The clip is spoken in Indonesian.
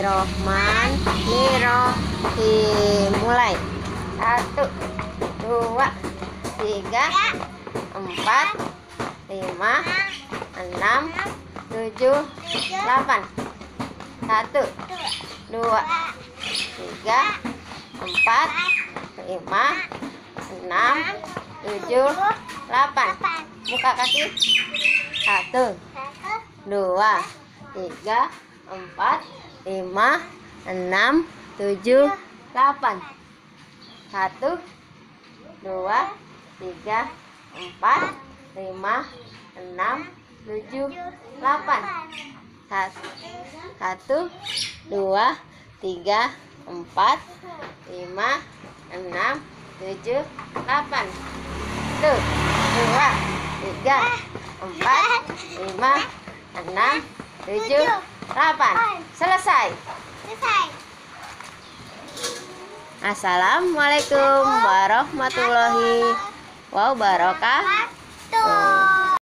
Bismillahirrohmanirrohim. Mulai. 1, 2, 3, 4, 5, 6, 7, 8. 1, 2, 3, 4, 5, 6, 7, 8. Buka kaki. 1, 2, 3, 4, 5, 6, 7, 8. 1, 2, 3, 4, 5, 6, 7, 8. 1, 2, 3, 4, 5, 6, 7, 8. 1, 2, 3, 4, 5, 6, 7, 8. Selesai. Assalamualaikum warahmatullahi wabarakatuh.